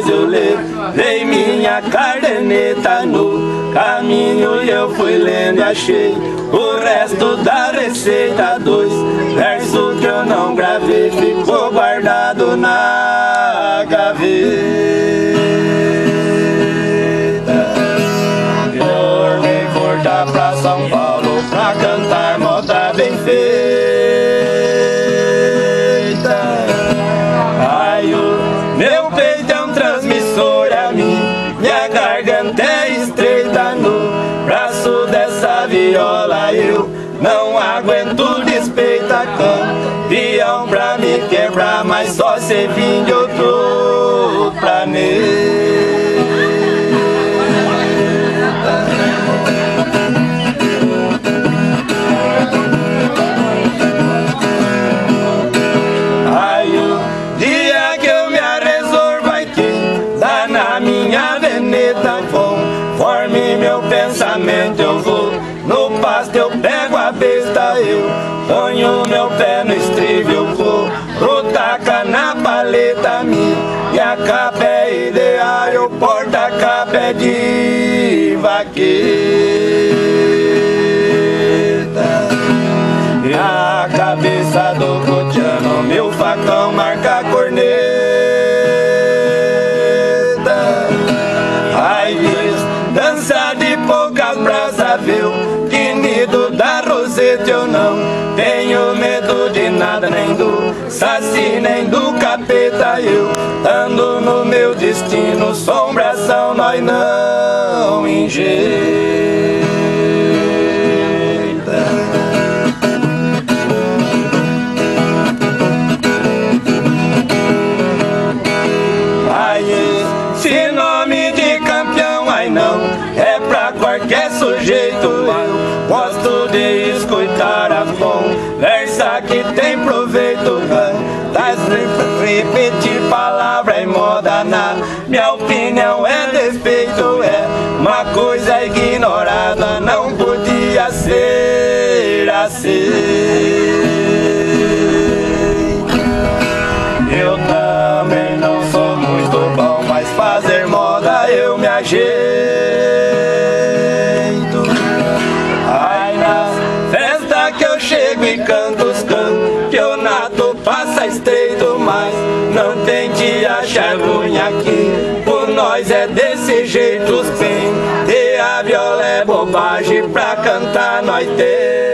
mas eu levei minha caderneta no caminho e eu fui lendo e achei o resto da receita. 2 versos que eu não gravei, ficou guardado na gaveta. Eu vim voltar pra São Paulo pra cantar moda bem feita. Ai, o meu peito é um transmissor, a minha garganta é estreita. No braço dessa viola eu não aguento despeita. Campeão pra me quebrar, mas só se vim de outro planeta. Ai, o dia que eu me arresor vai que dá na minha veneta. Conforme meu pensamento eu vou no pasto, eu pego a besta, eu ponho meu pé no estribo, eu vou taca na paleta. Minha capa é ideal, o porta-capa é de vaqueta. E a cabeça do cotiano, meu facão marca a corneta. Ai, dança de poucas brasas, viu? Quinido da roseta, eu não tenho medo de nada, nem do saci, nem do capeta. Eu ando no meu destino, sombração nós não enjeita. Ai, esse nome de campeão, ai não, é pra qualquer sujeito. Eu gosto de escutar a conversa que tem proveito. Repetir palavra em moda, na minha opinião é defeito. É uma coisa ignorada, não podia ser assim. Eu também não sou muito bom, mas fazer moda eu me ajeito. Ai, na festa que eu chego e canto os campeonatos passa estreito, mas não tente achar ruim aqui. Por nós é desse jeito, sim. E a viola é bobagem, pra cantar nós tem.